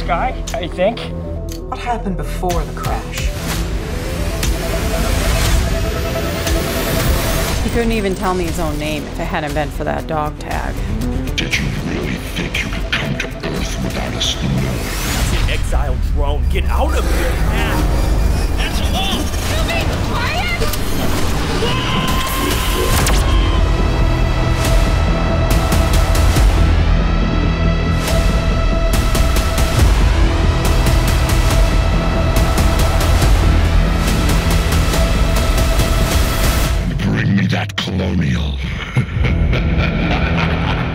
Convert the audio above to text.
guy, I think. What happened before the crash? He couldn't even tell me his own name if it hadn't been for that dog tag. Did you really think you could come to Earth without us knowing? It's an exiled drone. Get out of here now! That's all! You being quiet? Bring me that colonial.